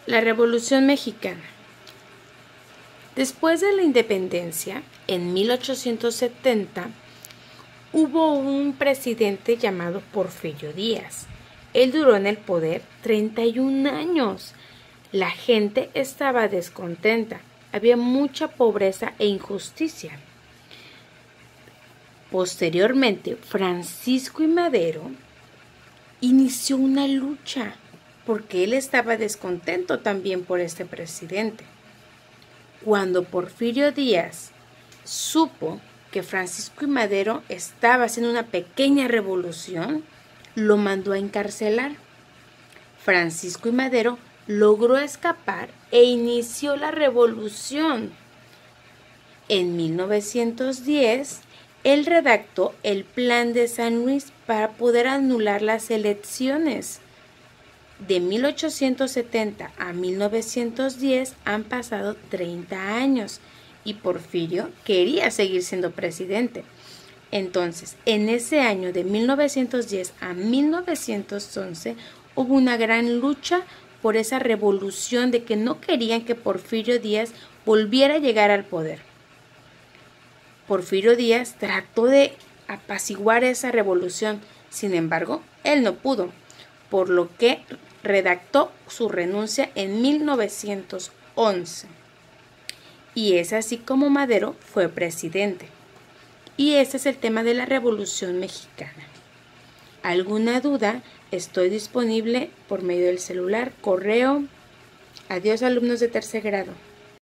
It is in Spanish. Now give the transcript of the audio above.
La Revolución Mexicana. Después de la independencia, en 1870, hubo un presidente llamado Porfirio Díaz. Él duró en el poder 31 años. La gente estaba descontenta. Había mucha pobreza e injusticia. Posteriormente, Francisco I. Madero inició una lucha porque él estaba descontento también por este presidente. Cuando Porfirio Díaz supo que Francisco I. Madero estaba haciendo una pequeña revolución, lo mandó a encarcelar. Francisco I. Madero logró escapar e inició la revolución. En 1910, él redactó el Plan de San Luis para poder anular las elecciones. De 1870 a 1910 han pasado 30 años y Porfirio quería seguir siendo presidente. Entonces, en ese año de 1910 a 1911 hubo una gran lucha por esa revolución de que no querían que Porfirio Díaz volviera a llegar al poder. Porfirio Díaz trató de apaciguar esa revolución, sin embargo, él no pudo, por lo que redactó su renuncia en 1911. Y es así como Madero fue presidente. Y ese es el tema de la Revolución Mexicana. ¿Alguna duda? Estoy disponible por medio del celular, correo. Adiós, alumnos de tercer grado.